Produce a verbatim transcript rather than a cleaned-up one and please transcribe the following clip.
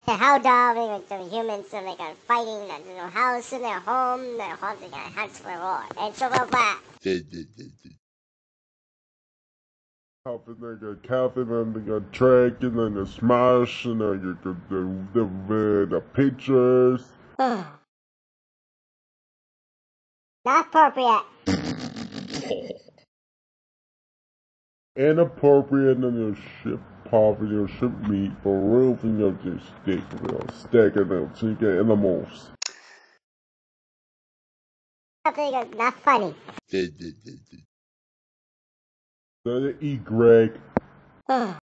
How dumb with the humans and they got fighting in their house, in their home, their haunting a house for war. And so blah. Calvin, they got Calvin, and they got Dragon, and the Smash, and they got the, the, the, the pictures. Not appropriate. Inappropriate and your ship poverty, your ship meat, for roofing of your stick, real stack of them chicken animals. Something not funny. Let it eat, Greg.